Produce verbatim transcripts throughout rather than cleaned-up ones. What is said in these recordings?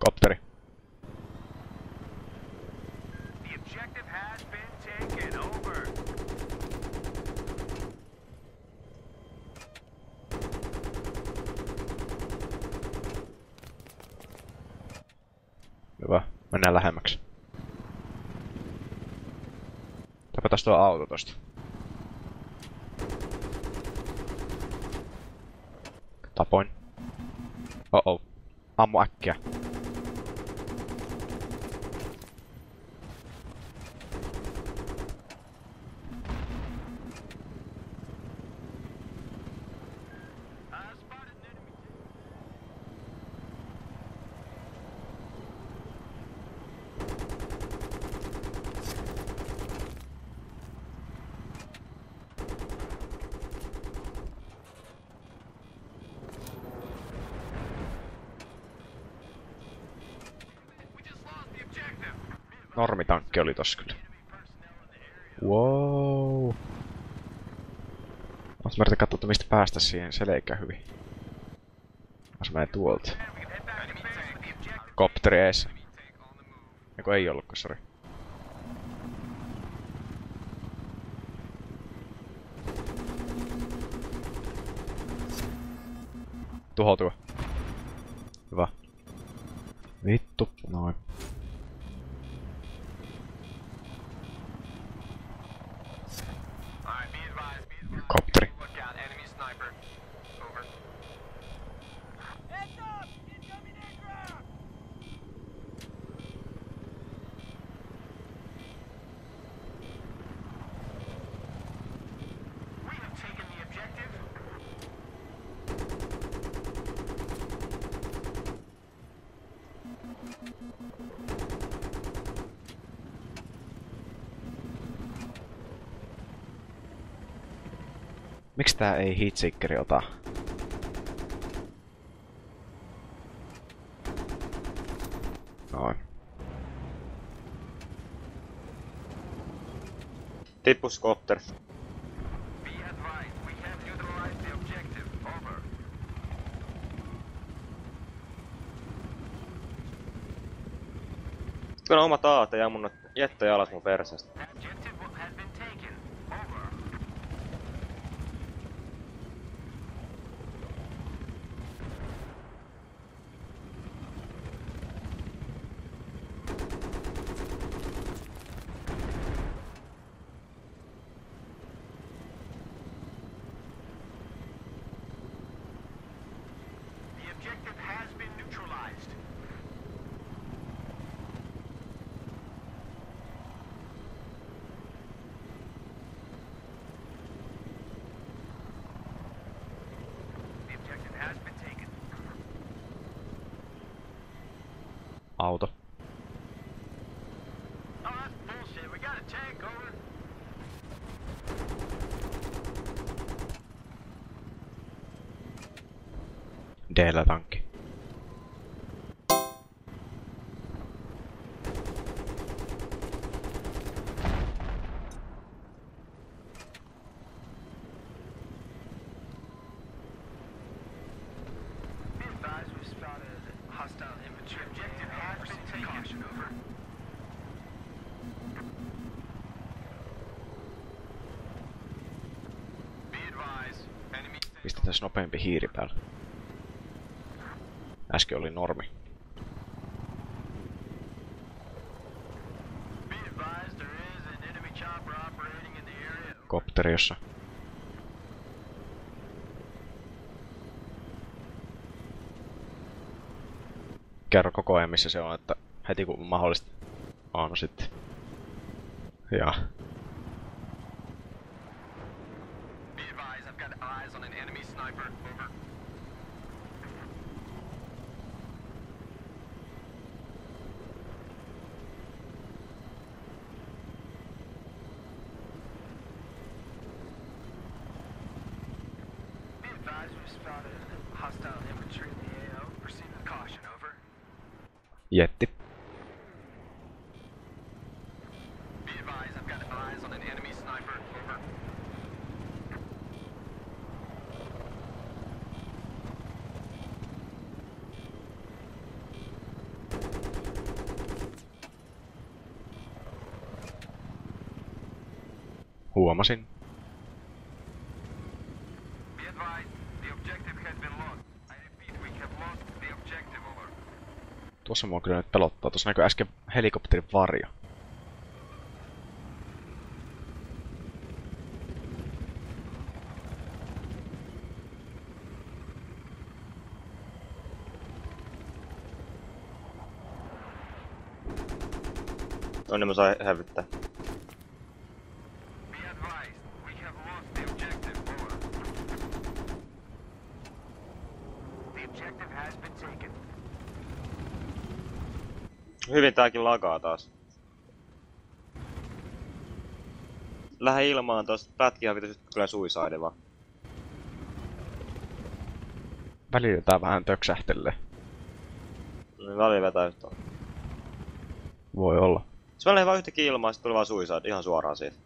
Kopteri. Hyvä, mennään lähemmäksi. Tapetas tuo auto tosta. Tapoin. Oh oh. Ammu äkkiä. Normitankki oli tossa kyllä. Wow. Oot mä yritän katsoa, mistä päästä siihen selkeä hyvin. Jos menee tuolta. Kopteri ees. Eiku ei ollutko, sori. Tuhoutua. Hyvä. Vittu, noin. Kopteri. Miks tää ei heatseekeri ota? Noin. Tippus kopter. Kun on oma taate ja mun jättö jalat mun perseestä. Auto. D-llä tankki. Pistetään nopeampi hiiri päällä. Äsken oli normi. Kopteri jossa. Kerro koko ajan missä se on, että heti kun mahdollista on sitten. Ja. Jetti. Huomasin. Tuossa mua kyllä nyt pelottaa. Tuossa näkyy äsken helikopterin varjo. No niin mä sain hävittää. Hyvin tääkin lagaa taas. Lähde ilmaan tosta pätkiä vitus kyllä suicide vaan. Välillä tää vähän töksähtelee. No välillä vetää yhtä. Voi olla. Se välillä vaan yhtäkin ilmaan, sit tuli vaan suicide ihan suoraan siitä.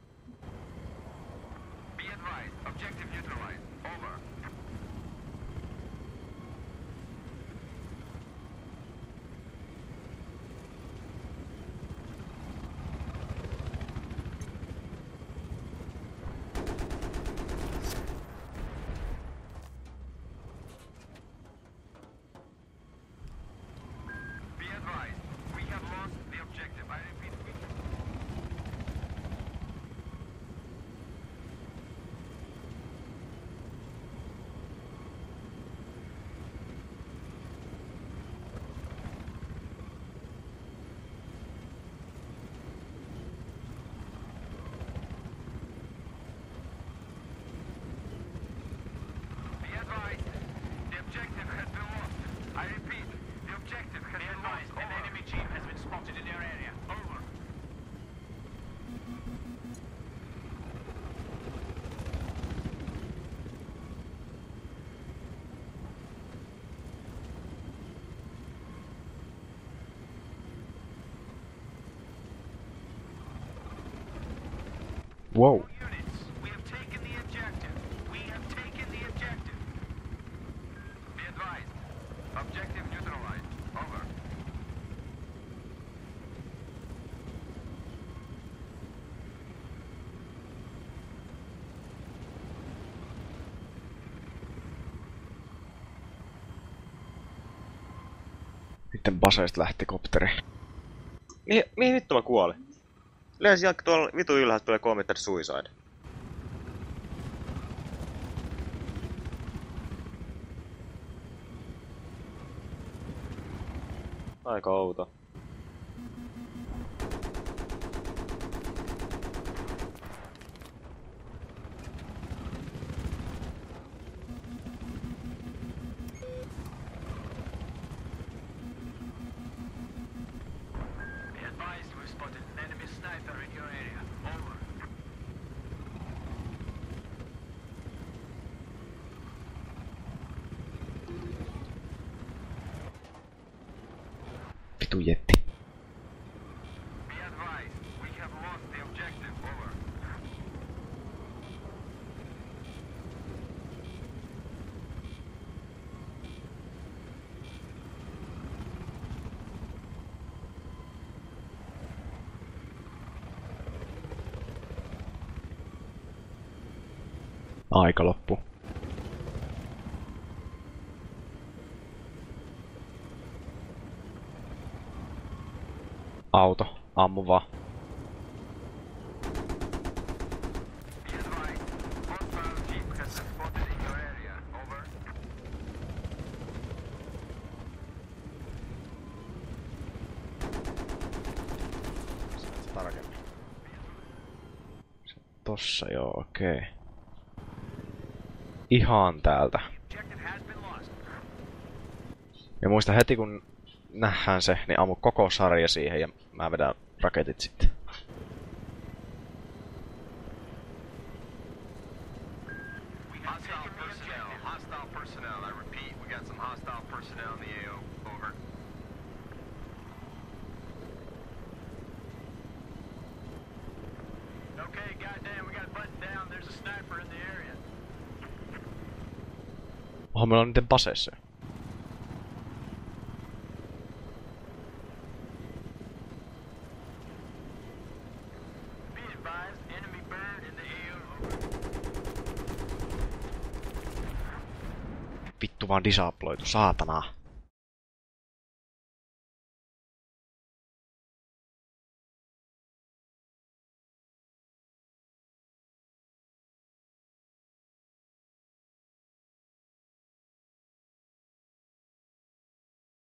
Wow. Sitten baseista lähti kopteri. Mihin, mihin vittu mä kuolin? Yleensä jalka tuolla vitu ylhäältä tulee committed suicide. Aika outo. Vitu jetti. Aika loppu. Auto, ammu vaan. Tossa joo, okei. Okay. Ihan täältä. Ja muista heti kun nähdään se, niin ammu koko sarja siihen ja mä vedän raketit sitten. Oho, meillä on niiden baseissa. vittu vaan disabloitu, saatana.